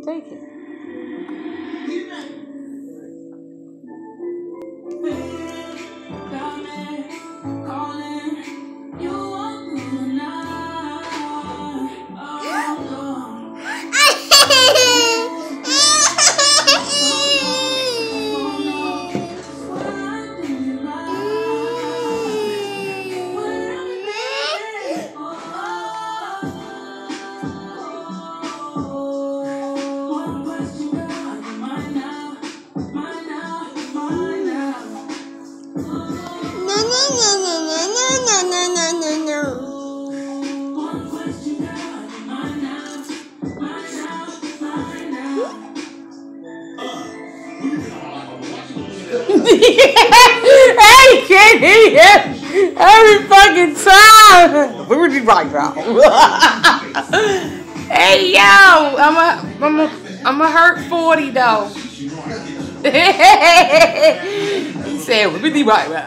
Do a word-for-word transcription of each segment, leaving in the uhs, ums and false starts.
Take it. Hey, can't hear every fucking time. We would be right now. Hey, yo, I'm a, I'm a, I'm a hurt forty though. He said, we'll be right now.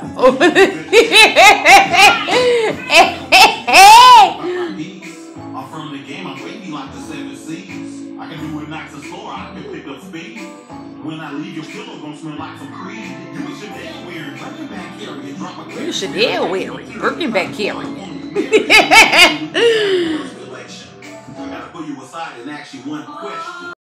I'm from the game, I'm waiting like the seven seas. I can do what knocks the floor, I can pick up speed. When I leave, your pillow gonna smell like some Creed. You and Chanel wearing Birkenback carrying, drop a You Chanel wearing Birkenback carrying. I gotta pull you aside and ask you one question.